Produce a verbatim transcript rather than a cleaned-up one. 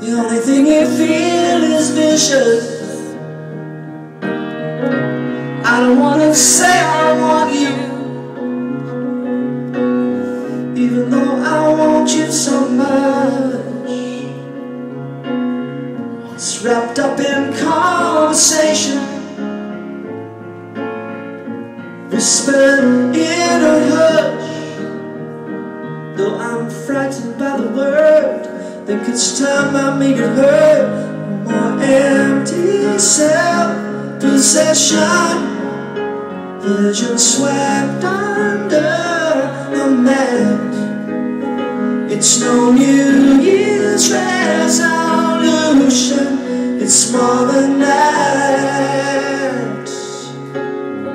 The only thing you feel is vicious. I don't wanna say I want you, even though I want you so much. It's wrapped up in conversation, whispered in a hush. Though I'm frightened by the word, think it's time I make it hurt. More empty self-possession, vision swept under the mat. It's no New Year's resolution, it's more than that.